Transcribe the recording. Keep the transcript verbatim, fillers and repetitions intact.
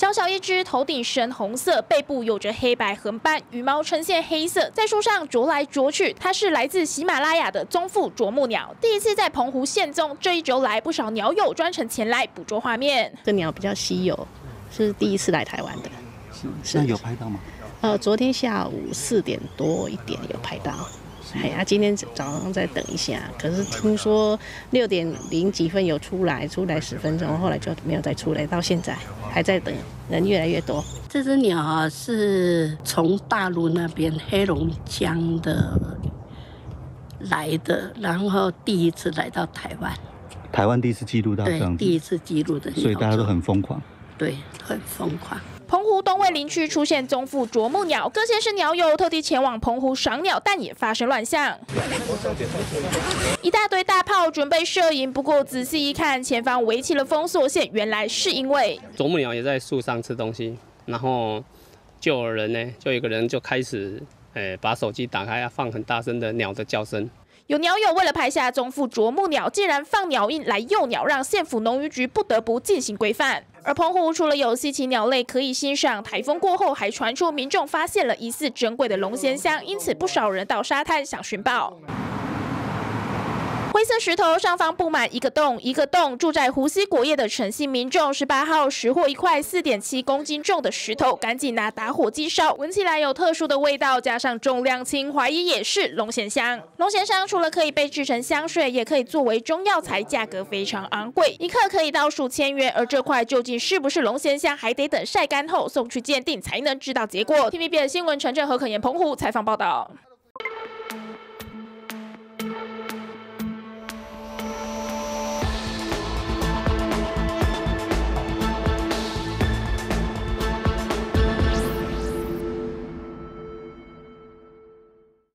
小小一只，头顶深红色，背部有着黑白横斑，羽毛呈现黑色，在树上啄来啄去。它是来自喜马拉雅的棕腹啄木鸟，第一次在澎湖现踪。这一周来，不少鸟友专程前来捕捉画面。 这鸟比较稀有，是第一次来台湾的。 是，那有拍到吗？ 呃，昨天下午四点多一点有拍到。 哎呀，今天早上再等一下，可是听说六点零几分有出来，出来十分钟，后来就没有再出来，到现在还在等，人越来越多。 这只鸟啊，是从大陆那边黑龙江的来的，然后第一次来到台湾。 台湾第一次记录到这样子， 对，第一次记录的鸟， 所以大家都很疯狂。 对，很疯狂。 澎湖东卫林区出现棕腹啄木鸟，各县市鸟友特地前往澎湖赏鸟，但也发生乱象。一大堆大炮准备射营，不过仔细一看，前方围起了封锁线，原来是因为啄木鸟也在树上吃东西，然后就有人呢，就有一个人就开始，呃，把手机打开，要放很大声的鸟的叫声。 有鸟友为了拍下棕腹啄木鸟，竟然放鸟印来诱鸟，让县府农渔局不得不进行规范。而澎湖除了有稀奇鸟类可以欣赏，台风过后还传出民众发现了疑似珍贵的龙涎香，因此不少人到沙滩想寻宝。 灰色石头上方布满一个洞一个洞，住在湖西果叶的陈姓民众十八号拾获一块四点七公斤重的石头，赶紧拿打火机烧，闻起来有特殊的味道，加上重量轻，怀疑也是龙涎香。龙涎香除了可以被制成香水，也可以作为中药材，价格非常昂贵，一克可以到数千元。而这块究竟是不是龙涎香，还得等晒干后送去鉴定才能知道结果。T V B S 新闻陈振和可言澎湖采访报道。